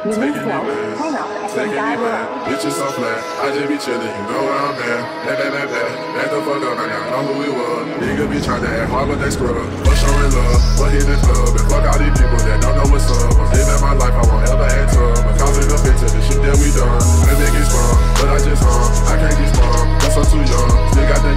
taking you there, taking me back. Bitches so flat, I just be chillin', you know where I'm at. Back the fuck up, now y'all know who we was. Nigga be tryna act hard, but they scrub. For showing love, for hitting the club, and fuck all these people that don't know what's up. I'm living my life, I won't ever act tough. I'm causing a picture, the shit that we done. Let me get sprung, but I just I can't get sprung, cause I'm too young. Still got the